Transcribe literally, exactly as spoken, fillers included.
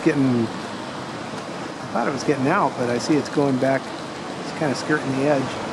getting, I thought it was getting out, but I see it's going back. It's kind of skirting the edge.